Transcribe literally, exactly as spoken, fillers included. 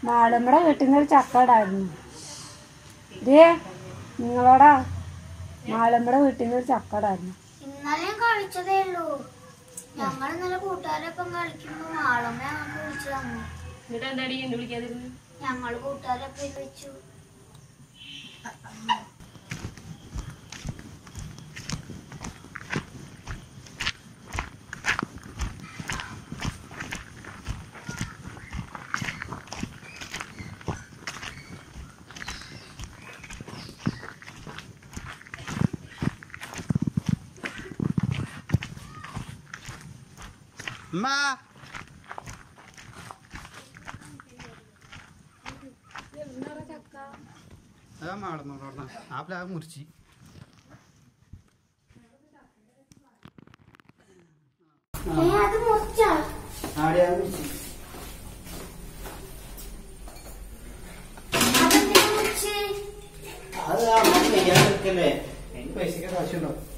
മാളുമ്മടെ വീട്ടിൽ നിന്ന് ഒരു ചക്ക ഇടായിരുന്നു. ഇതേ നിങ്ങളോടാ മാളുമ്മടെ വീട്ടിൽ നിന്ന് ഒരു ചക്ക ഇടായിരുന്നു. ഇന്നലെ ഞാൻ കളിച്ചതേ ഉള്ളൂ. ഞങ്ങൾ ഇന്നലെ കൂട്ടുകാരൊപ്പം കളിക്കുമ്പോ മാളുമ്മ ഞങ്ങൾക്ക് വിളിച്ചു തന്നു. എന്നിട്ട് എന്താടി എന്നെ വിളിക്കാതിരുന്നു? ഞങ്ങള് കൂട്ടുകാരൊപ്പം വെച്ചു. Ma. അതാ മാടന്നോട ആ പ്ലാവ് മുറിച്ച് അത് മുറിച്ചാ ആടിയാ മുറിച്ച് അത് ആ ചെയ്യാൻ നിൽക്കല്ലേ എനിക്ക് പൈസക്ക് കാശുണ്ടോ?